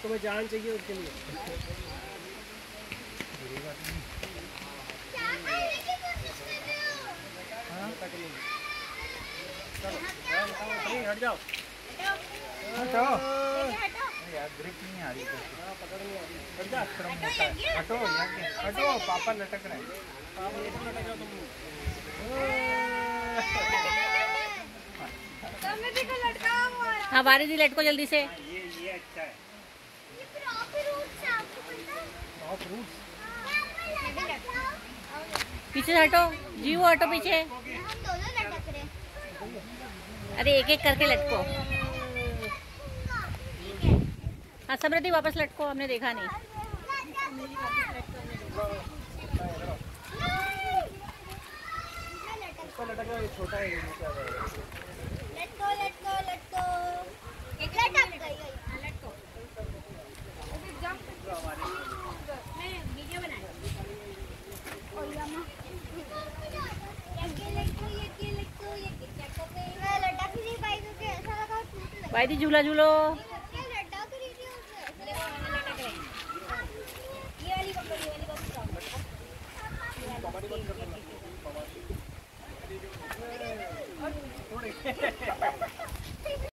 तुम्हें जान चाहिए उसके लिए। हट जाओ, हटो यार, ग्रिप नहीं आ रही, पकड़ नहीं आ रही। हट जा, हटो हटो, पापा लटक रहे हैं। हाँ बारिश जी लटको जल्दी से। ये अच्छा है। पीछे से हटो जी, वो हटो पीछे। अरे एक एक करके लटको। हाँ समृद्धि वापस लटको, हमने देखा नहीं। छोटा है, लटको लटको लटको, एक लटक गई। लटको मैं वीडियो बनाई। और यम्मा ये लटको मैं लटक नहीं पाई क्योंकि ऐसा लगा टूट लगा। भाई दी झूला झूलो।